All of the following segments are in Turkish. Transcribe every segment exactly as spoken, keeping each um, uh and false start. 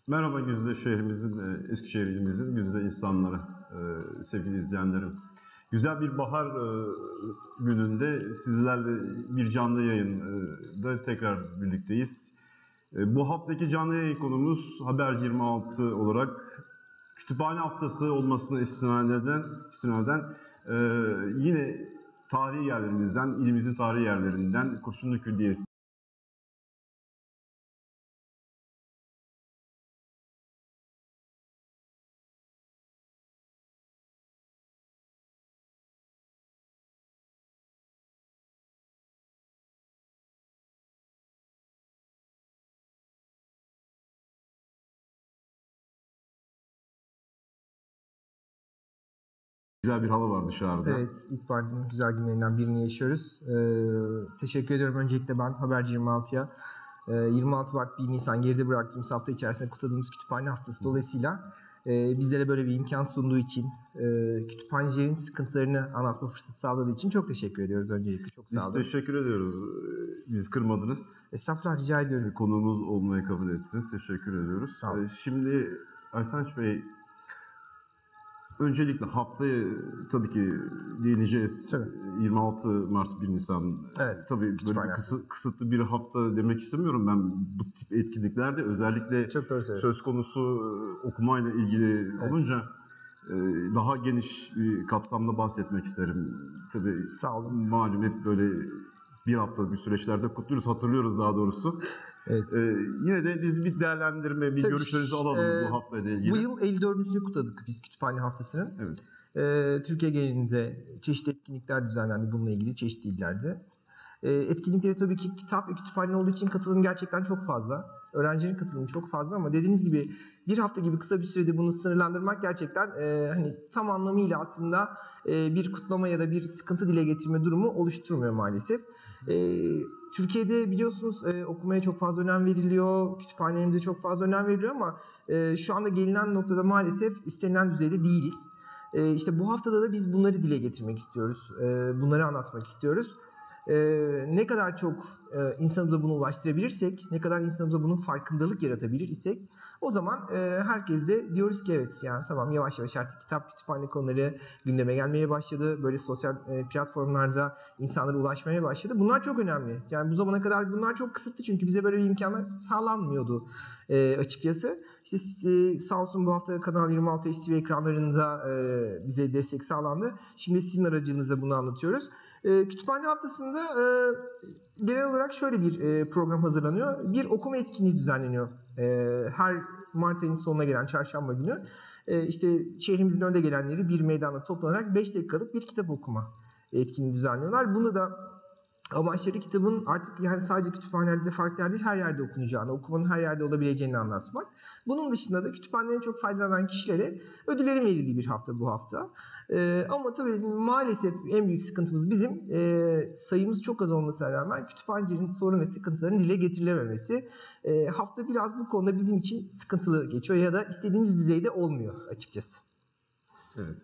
Merhaba Güzide şehrimizin, e, Eskişehir ilimizin güzide insanları, e, sevgili izleyenlerim. Güzel bir bahar e, gününde sizlerle bir canlı yayında tekrar birlikteyiz. E, bu haftaki canlı yayın konumuz Haber yirmi altı olarak kütüphane haftası olmasına istinaden, istinaden e, yine tarihi yerlerimizden, ilimizin tarihi yerlerinden Kurşunlu Külliyesi güzel bir hava var dışarıda. Evet, ilkbaharın güzel günlerinden birini yaşıyoruz. Ee, teşekkür ediyorum öncelikle ben Haberci yirmi altıya. Ee, yirmi altı Mart bir Nisan geride bıraktığımız hafta içerisinde kutladığımız kütüphane haftası dolayısıyla e, bizlere böyle bir imkan sunduğu için, e, kütüphanecilerin sıkıntılarını anlatma fırsatı sağladığı için çok teşekkür ediyoruz öncelikle. Çok sağ olun. Biz teşekkür ediyoruz. Bizi kırmadınız. Estağfurullah, rica ediyorum. Konuğumuz olmayı kabul ettiniz. Teşekkür ediyoruz. Sağ olun. Şimdi Aytaç Bey, öncelikle haftaya tabii ki değineceğiz. Tabii. yirmi altı Mart bir Nisan. Evet. Tabii böyle kısı, kısıtlı bir hafta demek istemiyorum ben. Bu tip etkinliklerde özellikle söz konusu okumayla ilgili evet. olunca daha geniş bir kapsamda bahsetmek isterim. Tabii sağ olun. Malum hep böyle bir haftalık bir süreçlerde kutluyoruz, hatırlıyoruz daha doğrusu. Evet. Ee, yine de biz bir değerlendirme, bir Tabii, görüşlerinizi alalım e, bu haftayla ilgili. Bu yıl elli dördüncüsünü kutladık biz kütüphane haftasının. Evet. Ee, Türkiye genelinde çeşitli etkinlikler düzenlendi bununla ilgili çeşitli illerde. Ee, etkinlikleri tabii ki kitap ve kütüphane olduğu için katılım gerçekten çok fazla. Öğrencilerin katılımı çok fazla ama dediğiniz gibi bir hafta gibi kısa bir sürede bunu sınırlandırmak gerçekten e, hani tam anlamıyla aslında e, bir kutlama ya da bir sıkıntı dile getirme durumu oluşturmuyor maalesef. E, Türkiye'de biliyorsunuz e, okumaya çok fazla önem veriliyor, kütüphanelerimize çok fazla önem veriliyor ama e, şu anda gelinen noktada maalesef istenilen düzeyde değiliz. E, işte bu haftada da biz bunları dile getirmek istiyoruz, e, bunları anlatmak istiyoruz. Ee, ne kadar çok e, insanımıza bunu ulaştırabilirsek, ne kadar insanımıza bunun farkındalık yaratabilir isek, o zaman e, herkes de diyoruz ki evet yani tamam yavaş yavaş artık kitap kütüphane konuları gündeme gelmeye başladı. Böyle sosyal e, platformlarda insanlara ulaşmaya başladı. Bunlar çok önemli. Yani bu zamana kadar bunlar çok kısıtlı çünkü bize böyle bir imkanlar sağlanmıyordu e, açıkçası. İşte e, sağ olsun bu hafta Kanal yirmi altı H T V ekranlarında e, bize destek sağlandı. Şimdi sizin aracınızla bunu anlatıyoruz. E, kütüphane haftasında e, genel olarak şöyle bir e, program hazırlanıyor. Bir okuma etkinliği düzenleniyor. E, her Mart ayının sonuna gelen çarşamba günü. E, işte şehrimizin önde gelenleri bir meydanda toplanarak beş dakikalık bir kitap okuma etkinliği düzenliyorlar. Bunu da amaçları kitabın artık yani sadece kütüphanelerde farklı yerde her yerde okunacağını, okumanın her yerde olabileceğini anlatmak. Bunun dışında da kütüphaneden çok faydalanan kişilere ödüllerin verildiği bir hafta bu hafta. Ee, ama tabii maalesef en büyük sıkıntımız bizim e, sayımız çok az olmasına rağmen kütüphanecilerin sorun ve sıkıntılarının dile getirilememesi. E, hafta biraz bu konuda bizim için sıkıntılı geçiyor ya da istediğimiz düzeyde olmuyor açıkçası. Evet.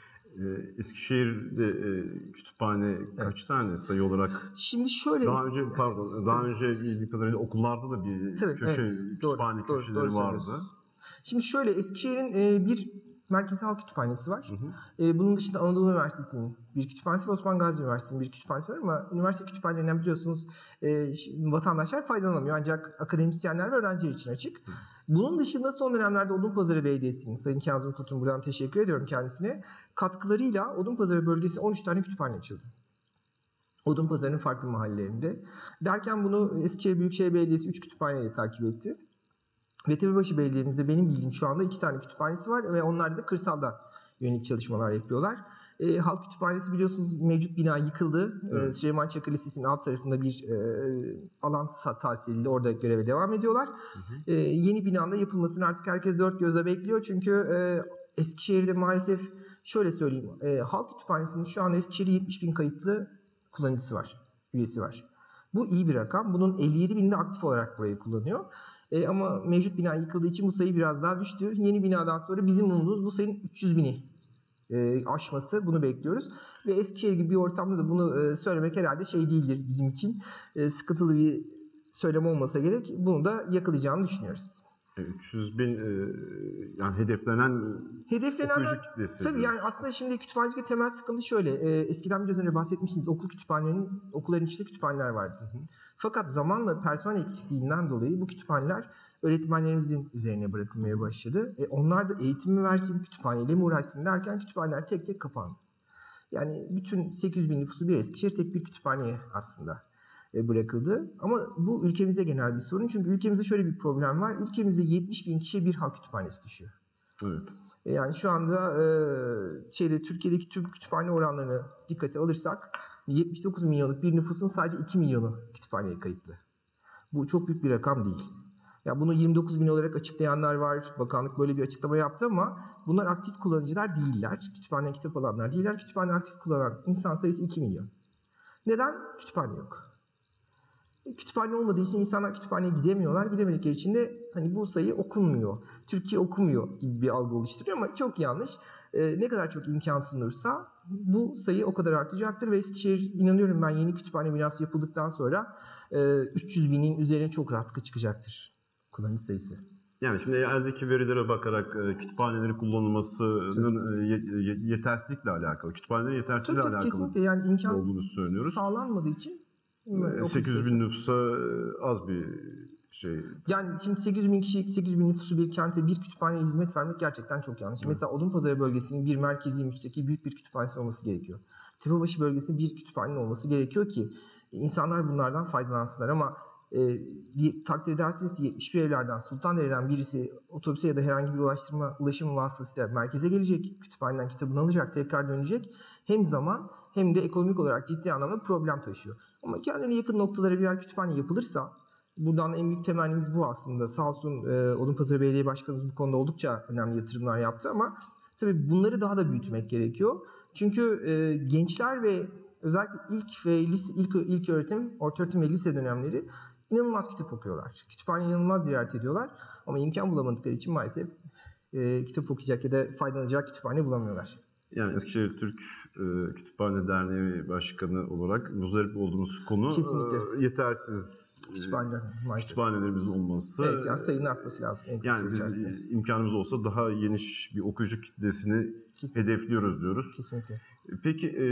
Eskişehir'de e, kütüphane evet. kaç tane sayı olarak? Şimdi şöyle daha önce pardon daha tabii. önce bildiğim kadarıyla okullarda da bir tabii, köşe evet, kütüphane doğru, köşeleri doğru, doğru vardı. Şimdi şöyle Eskişehir'in e, bir merkezi halk kütüphanesi var. Hı hı. E, bunun dışında Anadolu Üniversitesi'nin bir kütüphanesi ve Osman Gazi Üniversitesi'nin bir kütüphanesi var ama üniversite kütüphanelerinden biliyorsunuz e, vatandaşlar faydalanamıyor ancak akademisyenler ve öğrenciler için açık. Hı. Bunun dışında son dönemlerde Odunpazarı Belediyesi'nin, Sayın Kazım Kurt'un buradan teşekkür ediyorum kendisine, katkılarıyla Odunpazarı bölgesi on üç tane kütüphane açıldı. Odunpazarı'nın farklı mahallelerinde. Derken bunu Eskişehir Büyükşehir Belediyesi üç kütüphaneyle takip etti. Ve Tepebaşı Belediye'mizde benim bildiğim şu anda iki tane kütüphanesi var ve onlar da kırsalda yönelik çalışmalar yapıyorlar. E, Halk Kütüphanesi biliyorsunuz mevcut bina yıkıldı. Evet. E, Süleyman Çakır Lisesi'nin alt tarafında bir e, alan tahsis edildi. Orada göreve devam ediyorlar. Hı hı. E, yeni binanın yapılmasını artık herkes dört gözle bekliyor. Çünkü e, Eskişehir'de maalesef şöyle söyleyeyim. E, Halk Kütüphanesi'nin şu anda Eskişehir'de yetmiş bin kayıtlı kullanıcısı var. Üyesi var. Bu iyi bir rakam. Bunun elli yedi binde aktif olarak burayı kullanıyor. E, ama mevcut bina yıkıldığı için bu sayı biraz daha düştü. Yeni binadan sonra bizim umudumuz bu sayının üç yüz bini e, aşması. Bunu bekliyoruz. Ve Eskişehir gibi bir ortamda da bunu e, söylemek herhalde şey değildir bizim için. E, sıkıntılı bir söylem olmasa gerek. Bunu da yakalayacağını düşünüyoruz. üç yüz bin e, yani hedeflenen Hedeflenenler okuyucu kitlesi. tabii yani aslında şimdi kütüphanecilik temel sıkıntı şöyle. E, eskiden biraz önce bahsetmiştiniz, okul kütüphanelerinin, okulların içinde kütüphaneler vardı. Hı hı. Fakat zamanla personel eksikliğinden dolayı bu kütüphaneler öğretmenlerimizin üzerine bırakılmaya başladı. E, onlar da eğitim mi versin, kütüphaneyle mi uğraşsın derken kütüphaneler tek tek kapandı. Yani bütün sekiz yüz bin nüfusu bir Eskişehir tek bir kütüphaneye aslında bırakıldı. Ama bu ülkemize genel bir sorun. Çünkü ülkemizde şöyle bir problem var. Ülkemizde yetmiş bin kişiye bir halk kütüphanesi düşüyor. Evet. Yani şu anda e, şeyde Türkiye'deki tüm kütüphane oranlarını dikkate alırsak yetmiş dokuz milyonluk bir nüfusun sadece iki milyonu kütüphaneye kayıtlı. Bu çok büyük bir rakam değil. Ya bunu yirmi dokuz bin olarak açıklayanlar var. Bakanlık böyle bir açıklama yaptı ama bunlar aktif kullanıcılar değiller. Kütüphane kitap alanlar değiller. Kütüphane aktif kullanan insan sayısı iki milyon. Neden? Kütüphane yok. Kütüphane olmadığı için insanlar kütüphaneye gidemiyorlar. Gidemedikleri için de hani bu sayı okunmuyor. Türkiye okumuyor gibi bir algı oluşturuyor ama çok yanlış. Ee, ne kadar çok imkan sunulursa bu sayı o kadar artacaktır ve Eskişehir, inanıyorum ben, yeni kütüphane binası yapıldıktan sonra e, üç yüz binin üzerine çok rahat çıkacaktır kullanıcı sayısı. Yani şimdi eldeki verilere bakarak e, kütüphaneleri kullanılmasının e, yetersizlikle alakalı, kütüphanelerin yetersizliğiyle tabii, tabii, alakalı kesinlikle yani imkan olduğunu söylüyoruz. Sağlanmadığı için sekiz yüz bin nüfusa az bir şey. Yani şimdi sekiz yüz bin kişilik, sekiz yüz bin nüfusu bir kente bir kütüphaneye hizmet vermek gerçekten çok yanlış. Hı. Mesela Odunpazarı bölgesinin bir merkezi müstakil büyük bir kütüphanesi olması gerekiyor. Tepebaşı bölgesinin bir kütüphanenin olması gerekiyor ki insanlar bunlardan faydalansınlar ama e, takdir edersiniz ki yetmiş bir evlerden Sultandere'den birisi otobüse ya da herhangi bir ulaştırma ulaşım vasıtasıyla merkeze gelecek, kütüphaneden kitabını alacak, tekrar dönecek. Hem zaman hem de ekonomik olarak ciddi anlamda problem taşıyor. Ama kendine yakın noktalara birer kütüphane yapılırsa, buradan en büyük temennimiz bu aslında. Sağ olsun e, Odunpazarı Belediye Başkanımız bu konuda oldukça önemli yatırımlar yaptı ama tabii bunları daha da büyütmek gerekiyor. Çünkü e, gençler ve özellikle ilk ve lise, ilk, ilk öğretim, ortaöğretim ve lise dönemleri inanılmaz kitap okuyorlar. Kütüphane inanılmaz ziyaret ediyorlar ama imkan bulamadıkları için maalesef e, kitap okuyacak ya da faydalanacak kütüphane bulamıyorlar. Yani Eskişehir Türk e, Kütüphane Derneği Başkanı olarak muzdarip olduğumuz konu e, yetersiz Kütüphaneler, kütüphanelerimizin olması. Evet, yani sayının artması lazım. Yani biz içerisinde. imkanımız olsa daha geniş bir okuyucu kitlesini kesinlikle hedefliyoruz diyoruz. Kesinlikle. Peki e,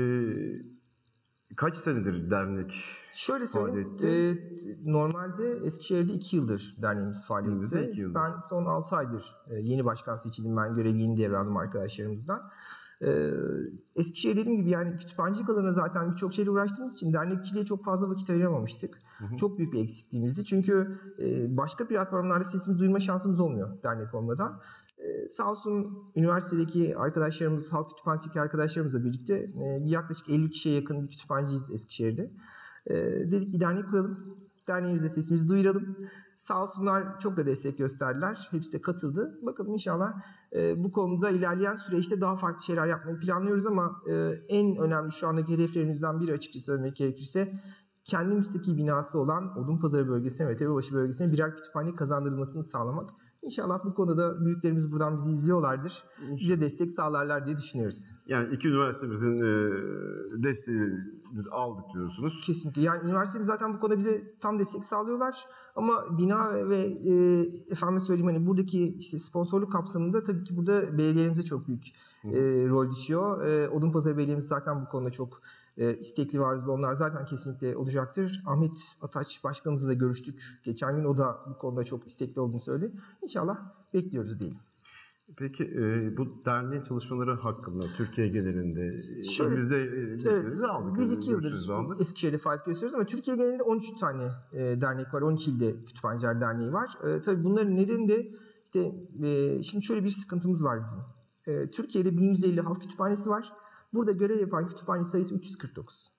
kaç senedir dernek? Şöyle söyleyeyim, e, normalde Eskişehir'de iki yıldır derneğimiz faaliyette. Ben son altı aydır e, yeni başkan seçildim. Ben görevi yeni devraldım arkadaşlarımızdan. E, Eskişehir dediğim gibi yani kütüphanecilik alanına zaten birçok şeyle uğraştığımız için dernekçiliğe çok fazla vakit ayıramamıştık. Hı hı. Çok büyük bir eksikliğimizdi. Çünkü e, başka platformlarda sesimizi duyurma şansımız olmuyor dernek olmadan. Ee, sağ olsun üniversitedeki arkadaşlarımız, halk kütüphanesindeki arkadaşlarımızla birlikte e, bir yaklaşık elli kişiye yakın bir kütüphaneciyiz Eskişehir'de. E, dedik bir dernek kuralım, derneğimizde sesimizi duyuralım. Sağ olsunlar çok da destek gösterdiler, hepsi de katıldı. Bakalım inşallah e, bu konuda ilerleyen süreçte daha farklı şeyler yapmayı planlıyoruz ama e, en önemli şu andaki hedeflerimizden biri, açıkça söylemek gerekirse, kendi müstakil binası olan Odunpazarı bölgesine ve Tepebaşı bölgesine birer kütüphane kazandırılmasını sağlamak. İnşallah bu konuda büyüklerimiz buradan bizi izliyorlardır. Bize destek sağlarlar diye düşünüyoruz. Yani iki üniversitemizin e, desteğini biz aldık diyorsunuz. Kesinlikle. Yani üniversitemiz zaten bu konuda bize tam destek sağlıyorlar. Ama bina ve e, efendim söyleyeyim hani buradaki işte sponsorluk kapsamında tabii ki burada belediyelerimize çok büyük e, rol düşüyor. E, Odunpazarı Belediye'miz zaten bu konuda çok e, istekli ve arzulu. Onlar zaten kesinlikle olacaktır. Ahmet Ataç Başkanımızla da görüştük. Geçen gün o da bu konuda çok istekli olduğunu söyledi. İnşallah bekliyoruz diyelim. Peki e, bu derneğin çalışmaları hakkında Türkiye genelinde Şöyle, biz de evet, aldık. Biz iki yıldır Eskişehir'de faaliyet gösteriyoruz ama Türkiye genelinde on üç tane e, dernek var. on üç ilde Kütüphaneciler Derneği var. E, tabii bunların nedeni de işte e, şimdi şöyle bir sıkıntımız var bizim. E, Türkiye'de bin yüz elli halk kütüphanesi var. Burada görev yapan kütüphane sayısı üç yüz kırk dokuz.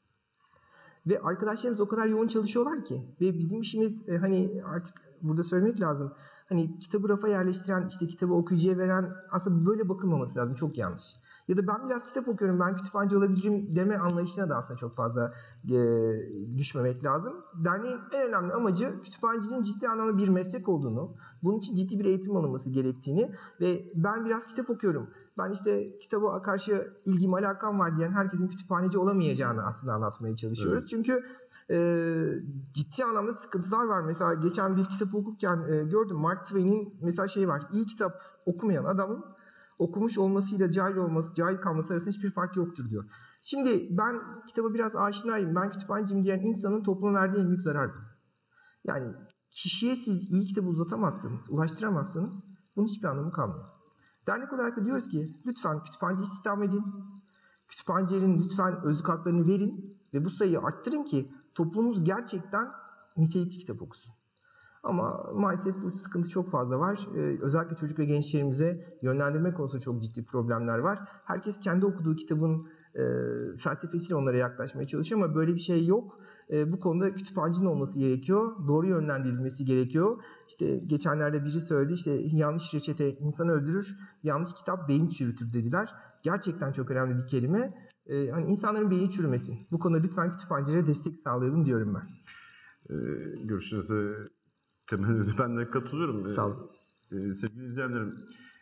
Ve arkadaşlarımız o kadar yoğun çalışıyorlar ki ve bizim işimiz e, hani artık burada söylemek lazım. Hani kitabı rafa yerleştiren, işte kitabı okuyucuya veren, aslında böyle bakılmaması lazım. Çok yanlış. Ya da ben biraz kitap okuyorum, ben kütüphaneci olabilirim deme anlayışına da aslında çok fazla e, düşmemek lazım. Derneğin en önemli amacı kütüphaneciliğin ciddi anlamda bir meslek olduğunu, bunun için ciddi bir eğitim alınması gerektiğini ve ben biraz kitap okuyorum, ben işte kitaba karşı ilgim, alakam var diyen herkesin kütüphaneci olamayacağını aslında anlatmaya çalışıyoruz. Evet. Çünkü Ee, ciddi anlamda sıkıntılar var. Mesela geçen bir kitap okurken e, gördüm. Mark Twain'in mesela şey var. İyi kitap okumayan adamın okumuş olmasıyla cahil olması, cahil kalması arasında hiçbir fark yoktur diyor. Şimdi ben kitaba biraz aşinayım. Ben kütüphaneciyim diyen insanın topluma verdiği en büyük zarar bu. Yani kişiye siz iyi kitabı uzatamazsanız, ulaştıramazsanız bunun hiçbir anlamı kalmıyor. Dernek olarak da diyoruz ki lütfen kütüphaneci istihdam edin. Kütüphanecilerin lütfen özlük haklarını verin ve bu sayıyı arttırın ki toplumumuz gerçekten nitelikli kitap okusun. Ama maalesef bu sıkıntı çok fazla var. Ee, özellikle çocuk ve gençlerimize yönlendirme konusunda çok ciddi problemler var. Herkes kendi okuduğu kitabın e, felsefesiyle onlara yaklaşmaya çalışıyor ama böyle bir şey yok. E, bu konuda kütüphanecinin olması gerekiyor. Doğru yönlendirilmesi gerekiyor. İşte geçenlerde biri söyledi, işte yanlış reçete insanı öldürür, yanlış kitap beyin çürütür dediler. Gerçekten çok önemli bir kelime. E, hani insanların beyni çürümesin. Bu konuda lütfen kütüphanecilere destek sağlayalım diyorum ben. E, görüşünüze, temelinize ben de katılıyorum. Sağ olun. E, sevgili izleyenlerim,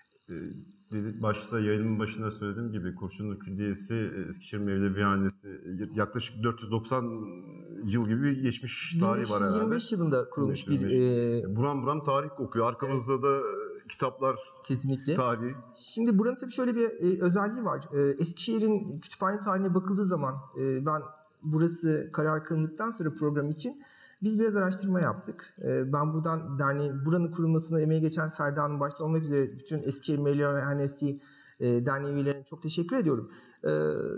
e, başta yayının başında söylediğim gibi Kurşunlu Külliyesi, Eskişehir Mevlevihanesi yaklaşık dört yüz doksan yıl gibi bir geçmiş tarihi var herhalde. yirmi beş yılında kurulmuş bir... E... Buram buram tarih kokuyor. Arkamızda evet. da kitaplar, kesinlikle. Tarihi. Şimdi buranın tabii şöyle bir e, özelliği var. E, Eskişehir'in kütüphane tarihine bakıldığı zaman e, ben burası karar kılındıktan sonra program için biz biraz araştırma yaptık. E, ben buradan derneğin, buranın kurulmasına emeği geçen Ferda Hanım başta olmak üzere bütün Eskişehir Mevlevihanesi e, derneği üyelerine çok teşekkür ediyorum. E,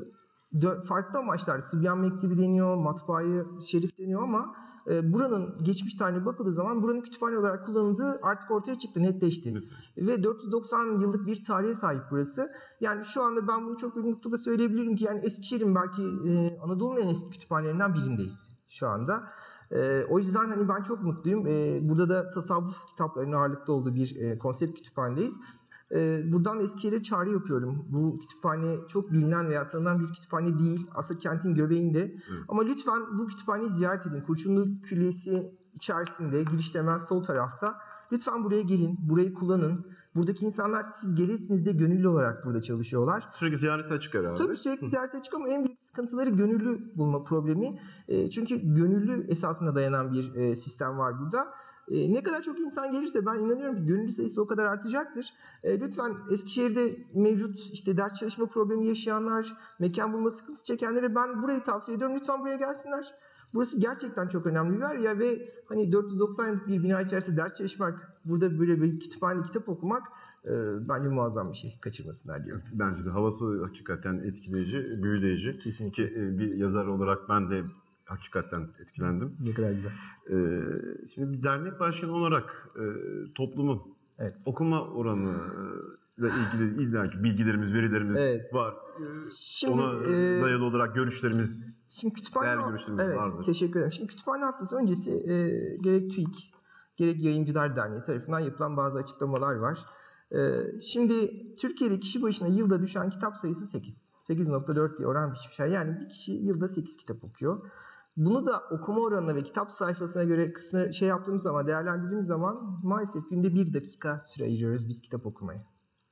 dö- farklı amaçlar, Sıbyan Mektebi deniyor, Matbaayı Şerif deniyor ama e, buranın geçmiş tarihine bakıldığı zaman buranın kütüphane olarak kullanıldığı artık ortaya çıktı, netleşti. Evet. Ve dört yüz doksan yıllık bir tarihe sahip burası. Yani şu anda ben bunu çok büyük mutlulukla söyleyebilirim ki yani Eskişehir'in belki e, Anadolu'nun en eski kütüphanelerinden birindeyiz şu anda. E, o yüzden hani ben çok mutluyum. E, burada da tasavvuf kitaplarının ağırlıkta olduğu bir e, konsept kütüphanedeyiz. E, buradan Eskişehir'e çağrı yapıyorum. Bu kütüphane çok bilinen veya tanınan bir kütüphane değil. Aslında kentin göbeğinde. Evet. Ama lütfen bu kütüphaneyi ziyaret edin. Kurşunlu Külliyesi içerisinde, girişte hemen sol tarafta. Lütfen buraya gelin, burayı kullanın. Buradaki insanlar siz gelirsiniz de gönüllü olarak burada çalışıyorlar. Sürekli ziyarete açık herhalde. Tabii sürekli ziyarete açık ama en büyük sıkıntıları gönüllü bulma problemi. E, çünkü gönüllü esasına dayanan bir e, sistem var burada. E, ne kadar çok insan gelirse ben inanıyorum ki gönüllü sayısı o kadar artacaktır. E, lütfen Eskişehir'de mevcut işte ders çalışma problemi yaşayanlar, mekan bulma sıkıntısı çekenlere ben burayı tavsiye ediyorum. Lütfen buraya gelsinler. Burası gerçekten çok önemli bir yer ya ve hani dört yüz doksan yıllık bir bina içerisinde ders çalışmak, burada böyle bir kütüphane kitap okumak e, bence muazzam bir şey. Kaçırmasınlar diyorum. Bence de havası hakikaten etkileyici, büyüleyici. Kesinlikle. Ki, e, bir yazar olarak ben de hakikaten etkilendim. Ne kadar güzel. E, şimdi bir dernek başkanı olarak e, toplumun evet. okuma oranı ile ilgili illaki bilgilerimiz, verilerimiz evet. var. Şimdi, Ona e, dayalı olarak görüşlerimiz, şimdi kütüphane, değerli görüşlerimiz evet, vardır. Teşekkür ederim. Şimdi kütüphane haftası öncesi e, gerek TÜİK, gerek Yayıncılar Derneği tarafından yapılan bazı açıklamalar var. E, şimdi Türkiye'de kişi başına yılda düşen kitap sayısı sekiz. sekiz nokta dört diye oran biçmiş. Yani bir kişi yılda sekiz kitap okuyor. Bunu da okuma oranına ve kitap sayfasına göre kısmı şey yaptığımız zaman, değerlendirdiğimiz zaman maalesef günde bir dakika süre ayırıyoruz biz kitap okumaya.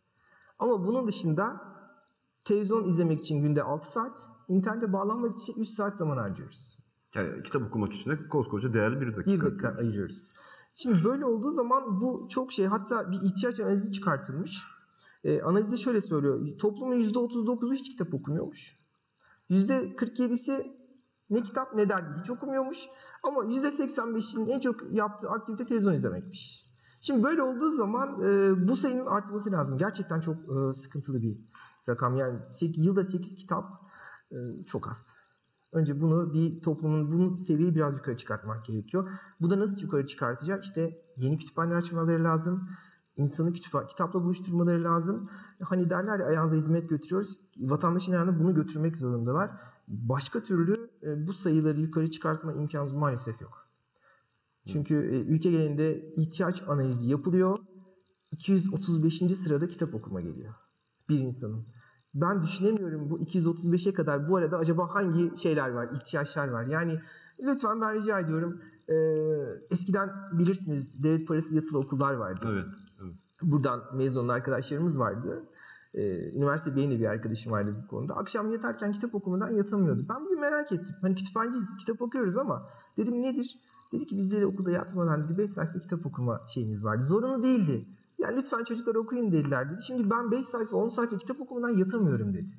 Ama bunun dışında televizyon izlemek için günde altı saat, internete bağlanmak için üç saat zaman harcıyoruz. Yani kitap okumak için de koskoca değerli bir dakika. Bir dakika ayırıyoruz. Şimdi böyle olduğu zaman bu çok şey, hatta bir ihtiyaç analizi çıkartılmış. Ee, analizde şöyle söylüyor, toplumun yüzde otuz dokuzu hiç kitap okumuyormuş. yüzde kırk yedisi ne kitap ne dergi hiç okumuyormuş. Ama yüzde seksen beşinin en çok yaptığı aktivite televizyon izlemekmiş. Şimdi böyle olduğu zaman e, bu sayının artması lazım. Gerçekten çok e, sıkıntılı bir rakam. Yani sekiz, yılda sekiz kitap e, çok az. Önce bunu bir toplumun bunu seviyeyi biraz yukarı çıkartmak gerekiyor. Bu da nasıl yukarı çıkartacak? İşte yeni kütüphane açmaları lazım. İnsanı kütüphane, kitapla buluşturmaları lazım. Hani derler ya, ayağınıza hizmet götürüyoruz. Vatandaşın ayağına bunu götürmek zorundalar. Başka türlü e, bu sayıları yukarı çıkartma imkanımız maalesef yok. Çünkü e, ülke genelinde ihtiyaç analizi yapılıyor. iki yüz otuz beşinci sırada kitap okuma geliyor bir insanın. Ben düşünemiyorum bu iki yüz otuz beşe kadar bu arada acaba hangi şeyler var, ihtiyaçlar var. Yani lütfen ben rica ediyorum. E, eskiden bilirsiniz devlet parası yatılı okullar vardı. Evet, evet. Buradan mezun olan arkadaşlarımız vardı. Ee, üniversite beyni bir arkadaşım vardı bu konuda. Akşam yatarken kitap okumadan yatamıyordu. Ben bugün merak ettim. Hani kütüphaneciyiz, kitap okuyoruz ama dedim nedir? Dedi ki bizde de okulda yatmadan dedi beş sayfa kitap okuma şeyimiz vardı. Zorunlu değildi. Yani lütfen çocuklar okuyun dediler dedi. Şimdi ben beş sayfa on sayfa kitap okumadan yatamıyorum dedi.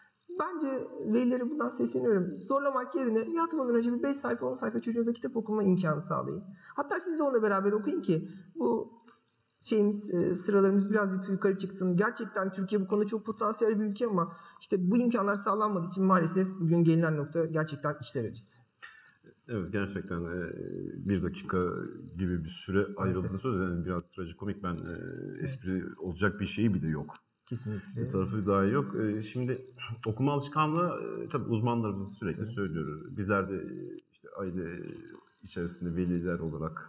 Bence velilere bundan sesleniyorum. Zorlamak yerine yatmadan önce bir beş sayfa on sayfa çocuğunuza kitap okuma imkanı sağlayın. Hatta siz de onunla beraber okuyun ki bu şeyimiz sıralarımız biraz yukarı çıksın. Gerçekten Türkiye bu konuda çok potansiyel bir ülke ama işte bu imkanlar sağlanmadığı için maalesef bugün gelinen nokta gerçekten işler acısı. Evet, gerçekten bir dakika gibi bir süre ayrıldığını söyledi. Yani biraz trajikomik, ben espri evet. olacak bir şeyi bile yok. Kesinlikle. Bir tarafı daha yok. Şimdi okuma alışkanlığı tabii uzmanlarımız sürekli evet. söylüyoruz. Bizler de işte aile içerisinde veliler olarak,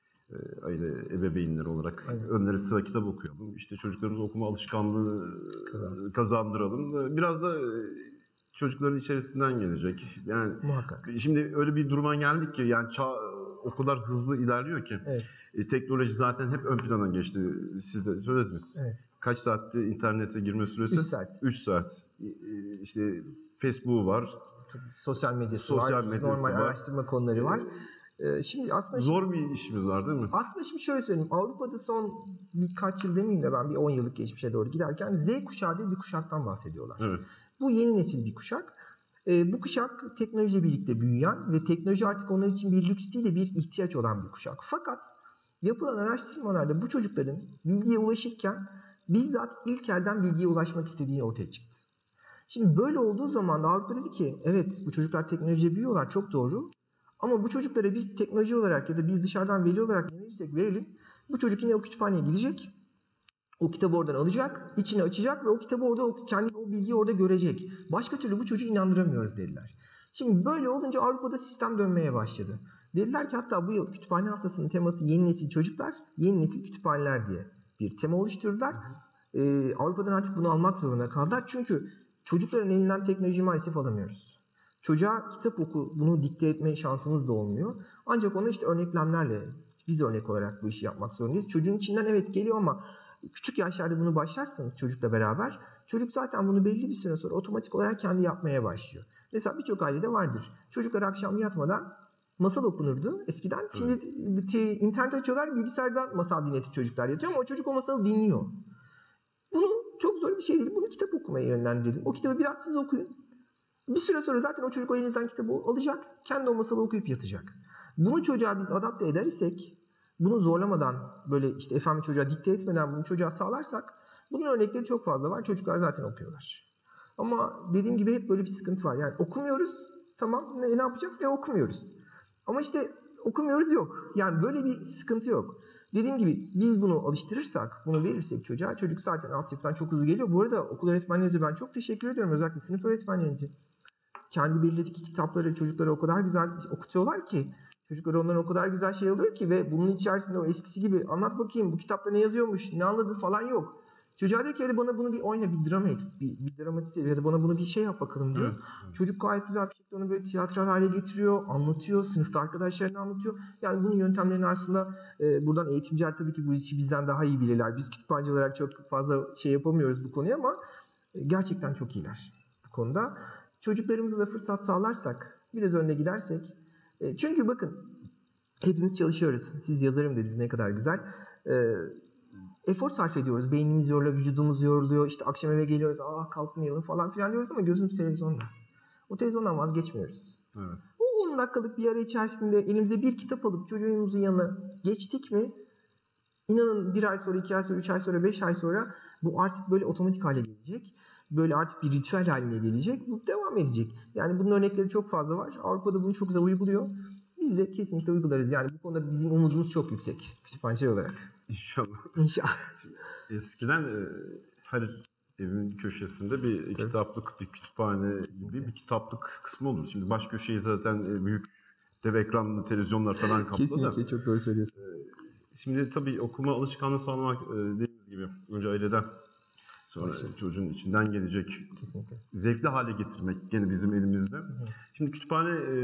aile ebeveynleri olarak Aynen. önleri sıra kitap okuyalım. İşte çocuklarımıza okuma alışkanlığı Kazansın. kazandıralım. Biraz da çocukların içerisinden gelecek. Yani muhakkak. Şimdi öyle bir duruma geldik ki yani çağ o kadar hızlı ilerliyor ki evet. e, teknoloji zaten hep ön plana geçti. Siz de söylediniz. Evet. Kaç saatte internete girme süresi? üç saat. üç saat. E, işte Facebook'u var. Sosyal medyası Sosyal var. medyası normal var. araştırma konuları var. Ee, şimdi aslında zor şimdi, bir işimiz var değil mi? Aslında şimdi şöyle söyleyeyim. Avrupa'da son birkaç yıl demeyeyim de ben bir on yıllık geçmişe doğru giderken Z kuşağı diye bir kuşaktan bahsediyorlar. Evet. Bu yeni nesil bir kuşak. Ee, bu kuşak teknolojiyle birlikte büyüyen ve teknoloji artık onlar için bir lüks değil de bir ihtiyaç olan bir kuşak. Fakat yapılan araştırmalarda bu çocukların bilgiye ulaşırken bizzat ilk elden bilgiye ulaşmak istediği ortaya çıktı. Şimdi böyle olduğu zaman da Avrupa dedi ki evet bu çocuklar teknolojiye büyüyorlar, çok doğru. Ama bu çocuklara biz teknoloji olarak ya da biz dışarıdan veli olarak ne verirsek verelim, bu çocuk yine o kütüphaneye gidecek, o kitabı oradan alacak, içini açacak ve o kitabı orada, kendi o bilgiyi orada görecek. Başka türlü bu çocuğu inandıramıyoruz dediler. Şimdi böyle olunca Avrupa'da sistem dönmeye başladı. Dediler ki hatta bu yıl kütüphane haftasının teması yeni nesil çocuklar, yeni nesil kütüphaneler diye bir tema oluşturdular. Ee, Avrupa'dan artık bunu almak zorunda kaldılar. Çünkü çocukların elinden teknolojiyi maalesef alamıyoruz. Çocuğa kitap oku, bunu dikte etme şansımız da olmuyor. Ancak ona işte örneklemlerle, biz örnek olarak bu işi yapmak zorundayız. Çocuğun içinden evet geliyor ama küçük yaşlarda bunu başlarsanız çocukla beraber, çocuk zaten bunu belli bir süre sonra otomatik olarak kendi yapmaya başlıyor. Mesela birçok ailede vardır. Çocuklar akşam yatmadan masal okunurdu eskiden. Şimdi evet. internet açıyorlar, bilgisayardan masal dinletip çocuklar yatıyor ama o çocuk o masalı dinliyor. Bunu çok zor bir şey değil. Bunu kitap okumaya yönlendirelim. O kitabı biraz siz okuyun. Bir süre sonra zaten o çocuk o elinizden kitabı alacak. Kendi o masalı okuyup yatacak. Bunu çocuğa biz adapte eder isek, bunu zorlamadan, böyle işte efendim çocuğa dikte etmeden bunu çocuğa sağlarsak, bunun örnekleri çok fazla var. Çocuklar zaten okuyorlar. Ama dediğim gibi hep böyle bir sıkıntı var. Yani okumuyoruz, tamam, ne, ne yapacağız? E okumuyoruz. Ama işte okumuyoruz yok. Yani böyle bir sıkıntı yok. Dediğim gibi biz bunu alıştırırsak, bunu verirsek çocuğa, çocuk zaten altyapıdan çok hızlı geliyor. Bu arada okul öğretmenlerinize ben çok teşekkür ediyorum. Özellikle sınıf öğretmenlerinize. Kendi belirledikleri kitapları çocuklara o kadar güzel okutuyorlar ki, çocuklar ondan o kadar güzel şey alıyor ki ve bunun içerisinde o eskisi gibi anlat bakayım bu kitapta ne yazıyormuş, ne anladı falan yok. Çocuğa diyor ki hadi bana bunu bir oyna, bir drama et, bir, bir dramatize ya da bana bunu bir şey yap bakalım diyor. Evet. Çocuk gayet güzel bir şekilde onu böyle tiyatral hale getiriyor, anlatıyor, sınıfta arkadaşlarına anlatıyor. Yani bunun yöntemlerinin arasında e, buradan eğitimciler tabii ki bu işi bizden daha iyi bilirler. Biz kütüphaneci olarak çok fazla şey yapamıyoruz bu konuya ama e, gerçekten çok iyiler bu konuda. Çocuklarımıza da fırsat sağlarsak, biraz önde gidersek. E, çünkü bakın hepimiz çalışıyoruz. Siz yazarım dediniz, ne kadar güzel. E, efor sarf ediyoruz. Beynimiz yoruluyor, vücudumuz yoruluyor. İşte akşam eve geliyoruz, ah kalkmayalım falan filan diyoruz ama gözümüz televizyonda. O televizyondan vazgeçmiyoruz. Evet. O on dakikalık bir ara içerisinde elimize bir kitap alıp çocuğumuzun yanına geçtik mi, İnanın bir ay sonra, iki ay sonra, üç ay sonra, beş ay sonra bu artık böyle otomatik hale gelecek. Böyle artık bir ritüel haline gelecek. Bu devam edecek. Yani bunun örnekleri çok fazla var. Avrupa'da bunu çok güzel uyguluyor. Biz de kesinlikle uygularız. Yani bu konuda bizim umudumuz çok yüksek. Kütüphaneci olarak. İnşallah. İnşallah. Eskiden e, her evin köşesinde bir Tabii. kitaplık, bir kütüphane gibi bir kitaplık kısmı olur. Şimdi baş köşeyi zaten büyük dev ekranlı televizyonlar falan kapladı. Kesinlikle çok doğru söylüyorsunuz. Şimdi tabii okuma alışkanlığı sağlamak dediğimiz gibi önce aileden, sonra Başka. çocuğun içinden gelecek, Kesinlikle. zevkli hale getirmek gene bizim elimizde. Hı. Şimdi kütüphane e,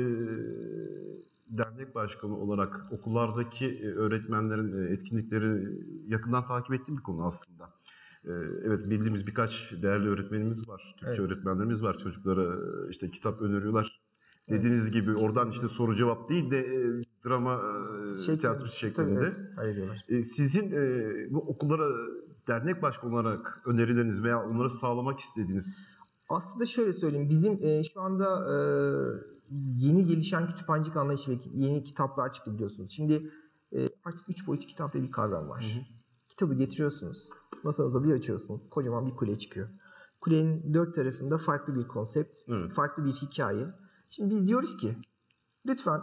dernek başkanı olarak okullardaki öğretmenlerin etkinlikleri yakından takip ettiğim bir konu aslında. Ee, evet, bildiğimiz birkaç değerli öğretmenimiz var. Türkçe Evet. öğretmenlerimiz var. Çocuklara işte kitap öneriyorlar. Evet, Dediğiniz gibi oradan kesinlikle. işte soru cevap değil de e, drama e, Şekli, tiyatrosu tabii şeklinde. evet, öyle diyorlar. E, sizin e, bu okullara dernek başkanı olarak önerileriniz veya onları sağlamak istediğiniz... Aslında şöyle söyleyeyim, bizim e, şu anda e, yeni gelişen kütüphanecilik anlayışı ve yeni kitaplar çıktı biliyorsunuz. Şimdi e, artık üç boyutlu kitap diye bir kavram var. Hı hı. Kitabı getiriyorsunuz, masanıza bir açıyorsunuz, kocaman bir kule çıkıyor. Kulenin dört tarafında farklı bir konsept, evet. farklı bir hikaye. Şimdi biz diyoruz ki, lütfen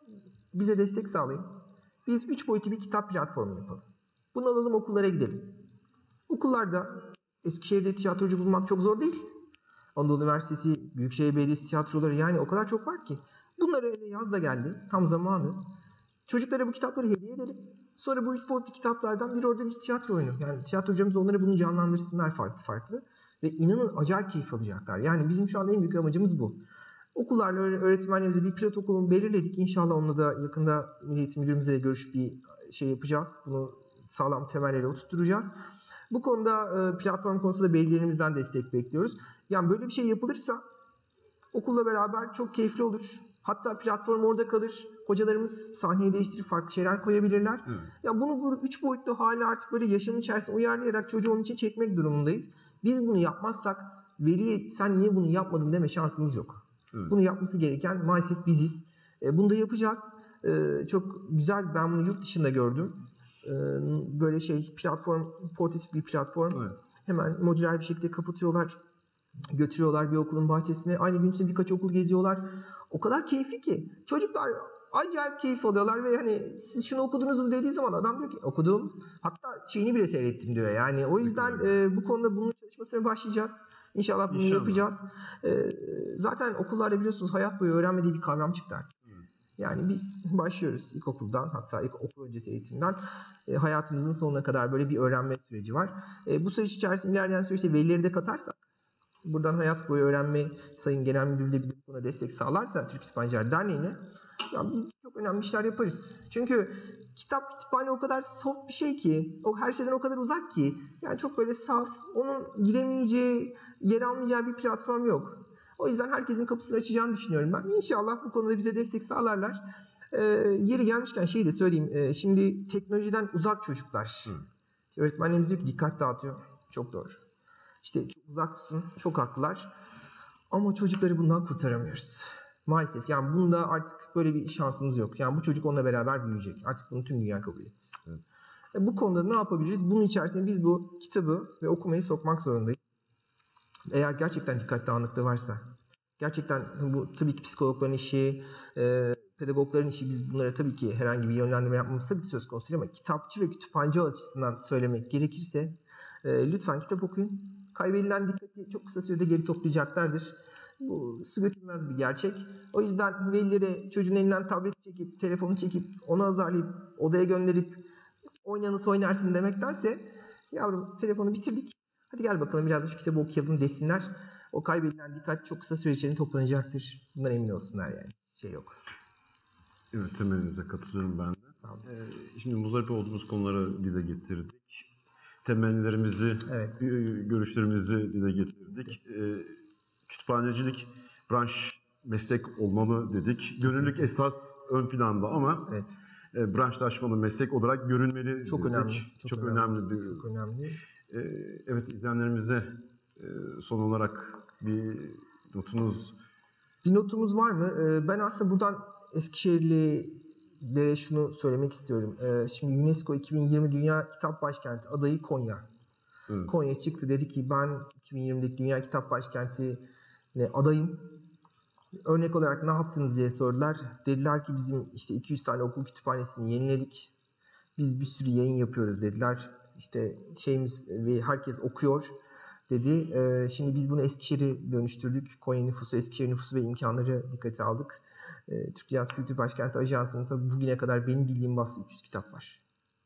bize destek sağlayın. Biz üç boyutlu bir kitap platformu yapalım. Bunu alalım, okullara gidelim. Okullarda Eskişehir'de tiyatrocu bulmak çok zor değil. Anadolu Üniversitesi, Büyükşehir Belediyesi tiyatroları, yani o kadar çok var ki. Bunları öyle yaz da geldi, tam zamanı. Çocuklara bu kitapları hediye edelim. Sonra bu üç boyutlu kitaplardan bir orada bir tiyatro oyunu. Yani tiyatrocumuz onları bunu canlandırsınlar farklı farklı. Ve inanın acayip keyif alacaklar. Yani bizim şu anda en büyük amacımız bu. Okullarla öğretmenlerimize bir pilot okulu belirledik. İnşallah onunla da yakında Milli Eğitim Müdürümüzle görüşüp bir şey yapacağız. Bunu sağlam temelleri oturtturacağız. Bu konuda e, platform konusunda belediyelerimizden destek bekliyoruz. Yani böyle bir şey yapılırsa okulla beraber çok keyifli olur. Hatta platform orada kalır. Hocalarımız sahneyi değiştirip farklı şeyler koyabilirler. Hı. Ya bunu bu üç boyutlu hali artık böyle yaşamın içerisine uyarlayarak çocuğu onun için çekmek durumundayız. Biz bunu yapmazsak veliye sen niye bunu yapmadın deme şansımız yok. Hı. Bunu yapması gereken maalesef biziz. E, bunu da yapacağız. E, çok güzel, ben bunu yurt dışında gördüm. E, böyle şey platform, portatif bir platform. Evet. Hemen modüler bir şekilde kapatıyorlar. Götürüyorlar bir okulun bahçesine. Aynı gün içinde birkaç okul geziyorlar. O kadar keyifli ki. Çocuklar acayip keyif alıyorlar ve hani siz şunu okudunuz mu dediği zaman adam diyor ki okudum. Hatta şeyini bile seyrettim diyor. Yani o yüzden e, bu konuda bunun çalışmasına başlayacağız. İnşallah bunu İnşallah. yapacağız. E, zaten okullarda biliyorsunuz hayat boyu öğrenme diye bir kavram çıktı artık. Yani biz başlıyoruz ilkokuldan, hatta ilk okul öncesi eğitimden e, hayatımızın sonuna kadar böyle bir öğrenme süreci var. E, bu süreç içerisinde ilerleyen süreçte velileri de katarsak, buradan hayat boyu öğrenme Sayın Genel Müdürü de bize buna destek sağlarsa Türk Kütüphaneciler Derneği'ne, ya biz çok önemli işler yaparız. Çünkü kitap, kütüphane o kadar soft bir şey ki, o her şeyden o kadar uzak ki, yani çok böyle saf, onun giremeyeceği, yer almayacağı bir platform yok. O yüzden herkesin kapısını açacağını düşünüyorum ben. İnşallah bu konuda bize destek sağlarlar. Ee, yeri gelmişken şeyi de söyleyeyim. Ee, şimdi teknolojiden uzak çocuklar. İşte öğretmenlerimiz diyor ki dikkat dağıtıyor. Çok doğru. İşte çok uzak tutun. Çok haklılar. Ama çocukları bundan kurtaramıyoruz. Maalesef. Yani bunda artık böyle bir şansımız yok. Yani bu çocuk onunla beraber büyüyecek. Artık bunu tüm dünya kabul etti. Evet. E, bu konuda ne yapabiliriz? Bunun içerisine biz bu kitabı ve okumayı sokmak zorundayız. Eğer gerçekten dikkat dağınıklığı varsa, gerçekten bu tabii ki psikologların işi, e, pedagogların işi, biz bunlara tabii ki herhangi bir yönlendirme yapmamız tabii ki söz konusu değil, ama kitapçı ve kütüphaneci açısından söylemek gerekirse e, lütfen kitap okuyun. Kaybedilen dikkati çok kısa sürede geri toplayacaklardır. Bu su götürmez bir gerçek. O yüzden velilere çocuğun elinden tableti çekip, telefonu çekip, onu azarlayıp, odaya gönderip oyna nasıl oynarsın demektense, yavrum telefonu bitirdik, hadi gel bakalım biraz da şu kitabı okuyalım desinler. O kaybedilen dikkat çok kısa süre içerisinde toplanacaktır. Bundan emin olsunlar yani. Şey yok. Evet, temelinize katılıyorum ben de. Ee, şimdi muzdarip olduğumuz konuları dile getirdik. Temellerimizi, evet. görüşlerimizi dile getirdik. Ee, kütüphanecilik branş meslek olmalı dedik. Kesinlikle. Gönüllülük esas ön planda ama evet. e, branşlaşmalı meslek olarak görünmeli çok dedik. Önemli, çok, çok önemli. önemli bir. Çok önemli. Ee, evet, izleyenlerimize e, son olarak bir notunuz... Bir notumuz var mı? Ee, ben aslında buradan Eskişehirlilere şunu söylemek istiyorum. Ee, şimdi UNESCO iki bin yirmi Dünya Kitap Başkenti adayı Konya. Evet. Konya çıktı, dedi ki ben iki bin yirmideki Dünya Kitap Başkenti'ne adayım. Örnek olarak ne yaptınız diye sordular. Dediler ki bizim işte iki yüz tane okul kütüphanesini yeniledik. Biz bir sürü yayın yapıyoruz dediler. İşte şeyimiz ve herkes okuyor dedi. Ee, şimdi biz bunu Eskişehir'e dönüştürdük. Konya nüfusu, Eskişehir nüfusu ve imkanları dikkate aldık. Ee, Türk Dünyası Kültür Başkenti Ajansı'nın bugüne kadar benim bildiğim bastığı üç yüz kitap var.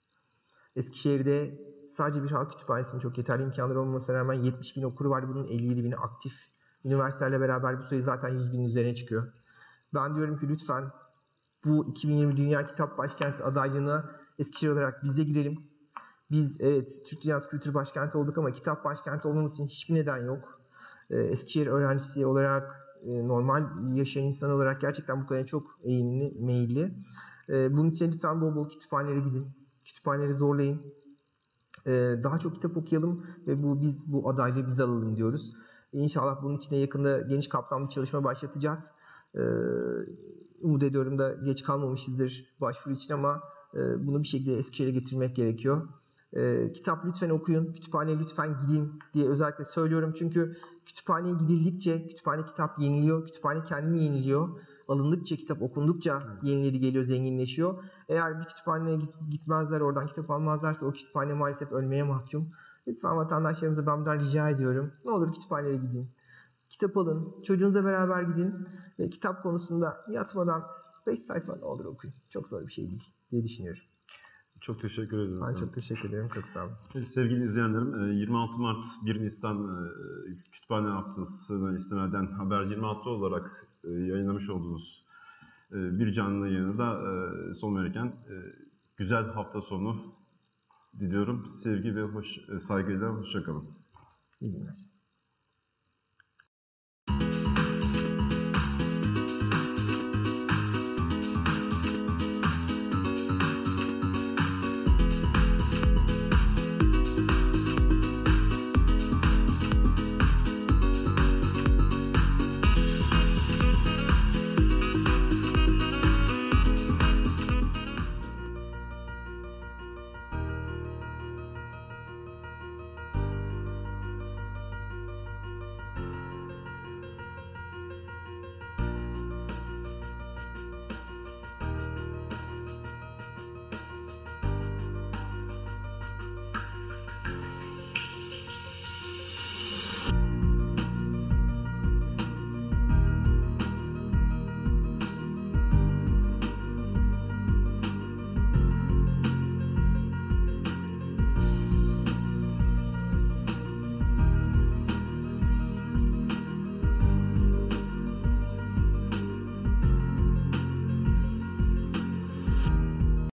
Eskişehir'de sadece bir halk kütüphanesinin çok yeterli imkanları olmamasına rağmen yetmiş bin okuru var. Bunun elli yedi bini aktif. Üniversitelerle beraber bu sayı zaten yüz binin üzerine çıkıyor. Ben diyorum ki lütfen bu iki bin yirmi Dünya Kitap Başkenti adaylığına Eskişehir olarak biz de girelim. Biz evet Türk Dünyası Kültür Başkenti olduk ama kitap başkenti olmamız için hiçbir neden yok. Ee, Eskişehir öğrencisi olarak, e, normal yaşayan insan olarak gerçekten bu konuya çok eğilimli, meyilli. Ee, bunun için lütfen bol bol kütüphanelere gidin. Kütüphaneleri zorlayın. Ee, daha çok kitap okuyalım ve bu biz bu adaylığı biz alalım diyoruz. İnşallah bunun için de yakında geniş kapsamlı bir çalışma başlatacağız. Ee, umut ediyorum da geç kalmamışızdır başvuru için ama e, bunu bir şekilde Eskişehir'e getirmek gerekiyor. Ee, kitap lütfen okuyun, kütüphaneye lütfen gidin diye özellikle söylüyorum. Çünkü kütüphaneye gidildikçe kütüphane kitap yeniliyor, kütüphane kendini yeniliyor. Alındıkça, kitap okundukça yenileri geliyor, zenginleşiyor. Eğer bir kütüphaneye gitmezler, oradan kitap almazlarsa o kütüphane maalesef ölmeye mahkum. Lütfen vatandaşlarımıza ben buradan rica ediyorum. Ne olur kütüphanelere gidin. Kitap alın, çocuğunuzla beraber gidin ve kitap konusunda yatmadan beş sayfa ne olur okuyun. Çok zor bir şey değil diye düşünüyorum. Çok teşekkür ederim. Ben çok teşekkür ederim. Çok sağ olun. Sevgili izleyenlerim, yirmi altı Mart bir Nisan Kütüphane Haftası'na istinaden Haber yirmi altı olarak yayınlamış olduğumuz bir canlı yayını da son verirken güzel hafta sonu diliyorum. Sevgi ve hoş, saygıyla hoşça kalın. İyi günler.